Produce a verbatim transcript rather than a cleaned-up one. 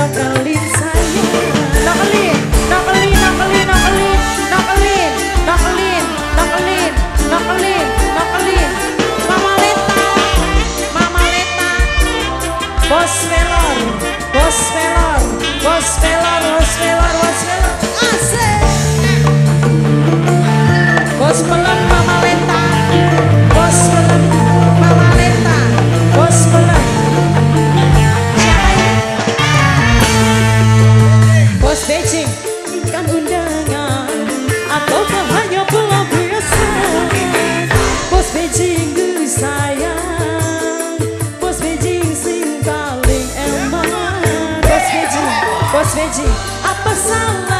Nakalin saya. Nakalin, nakalin, nakalin, nakalin, nakalin, nakalin, nakalin, nakalin, nakalin. Mama Leta, Mama Leta. Bos Velor, Bos Velor, Bos Velor, Bos Velor, Bos Velor. Asik. Bos Pelem Mama Leta. Bos Pelem Mama Leta. Bos Pelem. Bos Beijing, ikan undangan ataukah hanya pulau biasa? Bos Beijing ku sayang, Bos Beijing sing paling eman. Bos Beijing, Bos Beijing, apa salah?